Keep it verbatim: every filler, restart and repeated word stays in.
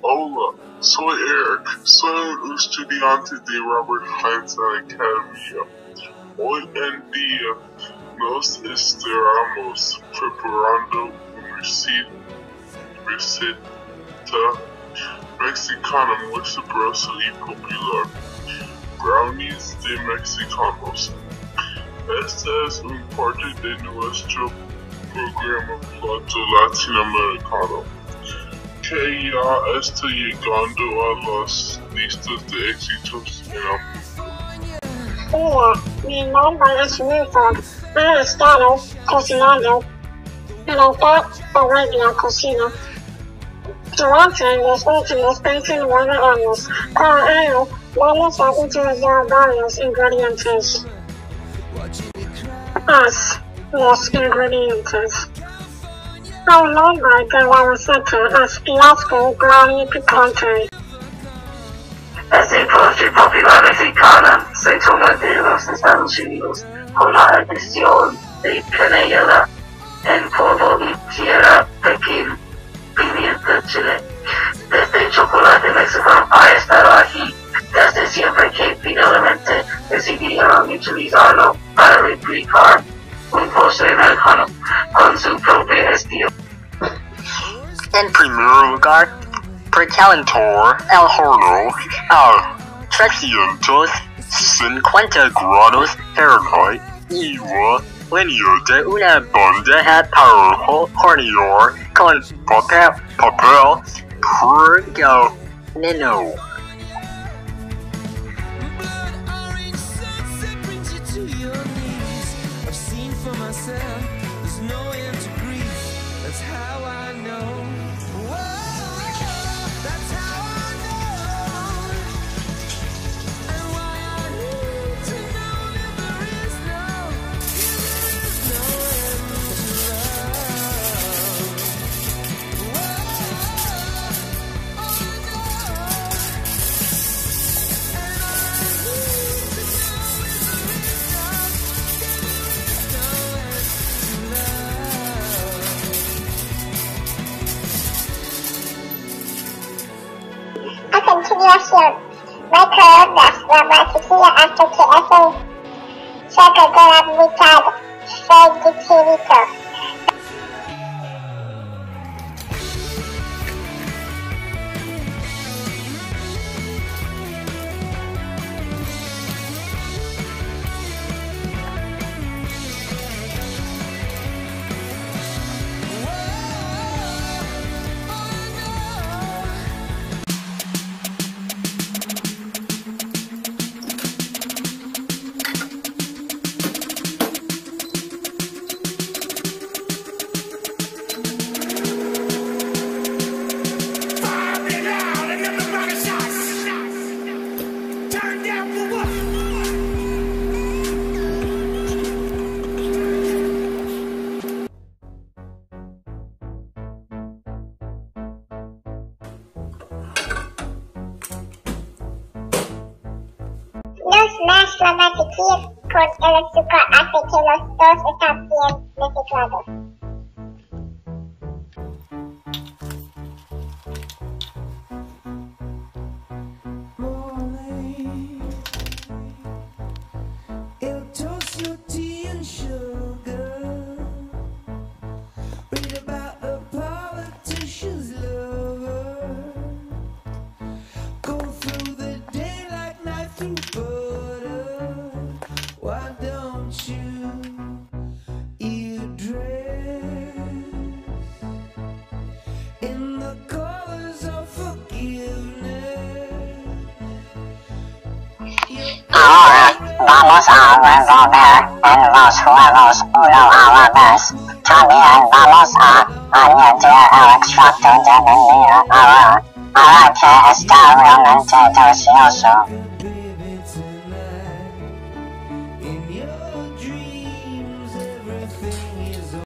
Hola, soy Eric, soy un estudiante de Robert Heinzen Academia. Hoy en día nos estamos preparando una receta mexicana muy sabrosa y popular, brownies de mexicanos. Esta es una parte de nuestro programa Plato Latinoamericano, que ya está llegando a las listas de éxitos en el mundo. Hola, mi nombre es Milford. He estado cocinando en el top de la cocina durante los últimos veintinueve años. Para ello, vamos a utilizar varios ingredientes. Haz los ingredientes. El nombre de la receta es fiasco brownie picante. Este postre popular mexicano se toma de los Estados Unidos con la adición de canela en polvo y tierra, pepino, pimienta chile. Desde chocolate mexicano ha estado aquí desde siempre que finalmente decidieron utilizarlo para replicar un postre americano con su propio estilo. En primer lugar, precalentar el horno a trescientos cincuenta grados Fahrenheit y la línea de una bandeja para hornear con papel, papel pergamino. A continuación, microondas la mantequilla hasta que eso cerca de la mitad frigidito. No smash la mantequilla con el azúcar hasta que los dos están bien mezclados. Ahora vamos a revolver en los huevos uno a la vez. También vamos a añadir el extracto de vainilla para, para que esté realmente delicioso.